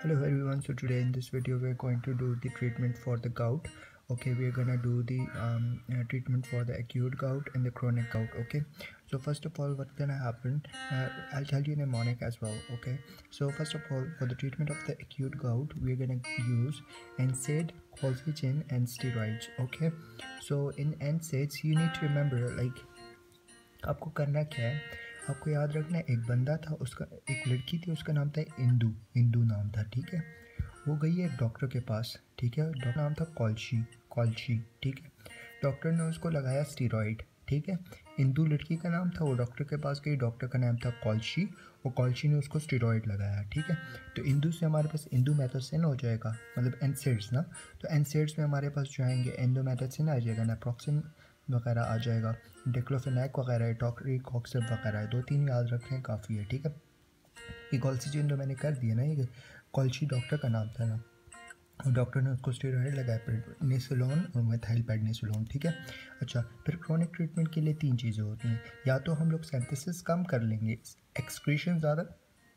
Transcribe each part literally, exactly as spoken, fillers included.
Hello everyone, so today in this video we're going to do the treatment for the gout. Okay, we're gonna do the um, uh, treatment for the acute gout and the chronic gout. Okay, so first of all, what's gonna happen, uh, I'll tell you in a mnemonic as well. Okay, so first of all, for the treatment of the acute gout, we're gonna use N SAID, colchicine and steroids. Okay, so in N SAIDs you need to remember, like आपको करना क्या है, आपको याद रखना है, एक बंदा था, उसका एक लड़की थी, उसका नाम था इंदू इंदू नाम था, ठीक है। वो गई है एक डॉक्टर के पास, ठीक है। डॉक्टर नाम था कॉल्शी कॉल्शी ठीक है। डॉक्टर ने उसको लगाया स्टीरॉइड, ठीक है। इंदू लड़की का नाम था, वो डॉक्टर के पास गई, डॉक्टर का नाम था कॉल्शी, और कॉल्शी ने उसको स्टीरॉइड लगाया, ठीक है। तो इंदू से हमारे पास इंडोमेथासिन हो जाएगा, मतलब एनसेड्स ना। तो एनसेड्स में हमारे पास जो आएंगे, इंडोमेथासिन आ जाएगा, नेप्रोक्सिन वगैरह आ जाएगा, डिक्लोफेनाक वगैरह है, टॉक्रिकॉक्सिब वगैरह है। दो तीन याद रखने काफ़ी है, ठीक है। ये कॉल्सीजिन तो मैंने कर दिया ना, ये कॉल्शी डॉक्टर का नाम था ना, और डॉक्टर ने उसको स्टेरॉइड लगाया, प्रेडनिसोलोन और मिथाइल पेडनिसोलोन, ठीक है। अच्छा, फिर क्रोनिक ट्रीटमेंट के लिए तीन चीज़ें होती हैं, या तो हम लोग सिंथेसिस कम कर लेंगे, एक्सक्रीशन ज़्यादा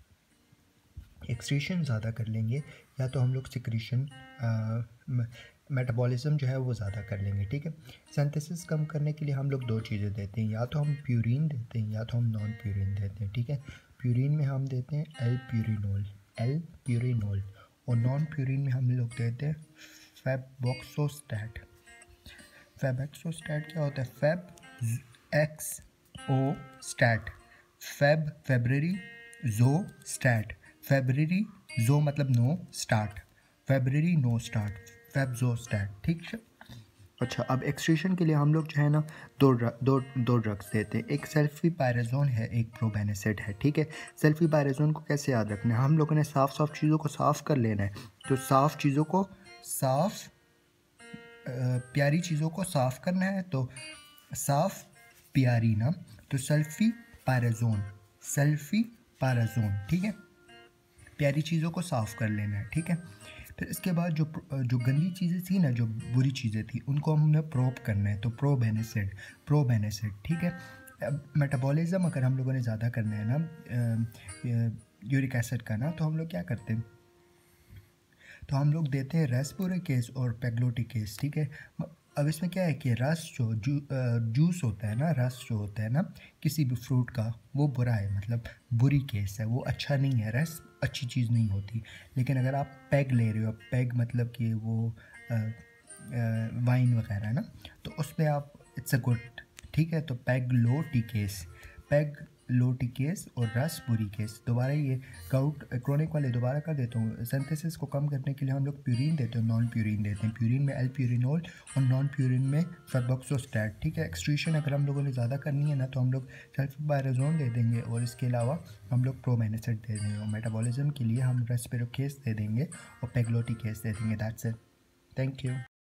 एक्सक्रीशन ज़्यादा कर लेंगे, या तो हम लोग सिक्रीशन मेटाबॉलिज्म जो है वो ज़्यादा कर लेंगे, ठीक है। सिंथेसिस कम करने के लिए हम लोग दो चीज़ें देते हैं, या तो हम प्यूरिन देते हैं या तो हम नॉन प्यूरिन देते हैं, ठीक है। प्यूरिन में हम देते हैं एल प्यूरिनोल एल प्यूरिनोल और नॉन प्यूरिन में हम लोग देते हैं फेबोक्सोस्टैट। फेबोक्सोस्टैट क्या होता है? Feb x o stat, feb February, जो स्टैट, फेब्ररी जो मतलब no start, February no start, febuxostat, ठीक है। अच्छा, अब एक्सट्रीशन के लिए हम लोग जो है ना दो दो दो ड्रग्स देते हैं, एक सल्फीपायराजोन है, एक प्रोबेनिसिड है, ठीक है। सल्फीपायराजोन को कैसे याद रखना है, हम लोगों ने साफ़ साफ़ चीज़ों को साफ़ कर लेना है, तो साफ़ चीज़ों को साफ़ प्यारी चीज़ों को साफ़ करना है, तो साफ़ प्यारी ना, तो सल्फीपायराजोन सल्फीपायराजोन, ठीक है। प्यारी चीज़ों को साफ़ कर लेना है, ठीक है। फिर इसके बाद जो जो गंदी चीज़ें थी ना, जो बुरी चीज़ें थी, उनको हमने प्रोब करना है, तो प्रोबेनिसिड प्रोबेनिसिड ठीक है। अब मेटाबॉलिज्म अगर हम लोगों ने ज़्यादा करना है ना यूरिक एसिड का ना, तो हम लोग क्या करते हैं, तो हम लोग देते हैं रेस्पुरिकेस और पेग्लोटिकेस, ठीक है। अब इसमें क्या है कि रस जो जू जूस होता है ना, रस जो होता है ना किसी भी फ्रूट का, वो बुरा है, मतलब बुरी केस है, वो अच्छा नहीं है, रस अच्छी चीज़ नहीं होती। लेकिन अगर आप पैग ले रहे हो, पैग मतलब कि वो आ, आ, वाइन वगैरह ना, तो उसमें आप इट्स अ गुड, ठीक है। तो पैग लो टी केस पैग लो टी केस और रस बुरी केस। दोबारा ये गाउट क्रोनिक वाले दोबारा कर देता हूँ। सिंथेसिस को कम करने के लिए हम लोग प्यूरिन देते हैं, नॉन प्यूरिन देते हैं। प्यूरिन में एल प्यूरिनोल और नॉन प्यूरिन में फेबोक्सोस्टैट, ठीक है। एक्सट्रीशन अगर हम लोगों ने ज़्यादा करनी है ना, तो हम लोग सल्फीपायराजोन दे देंगे, और इसके अलावा हम लोग प्रोबेनिसिड दे देंगे, और मेटाबॉलिज्म के लिए हम रेस्पिरोकेस दे देंगे और पेग्लोटिकेस दे देंगे। That's it, thank you.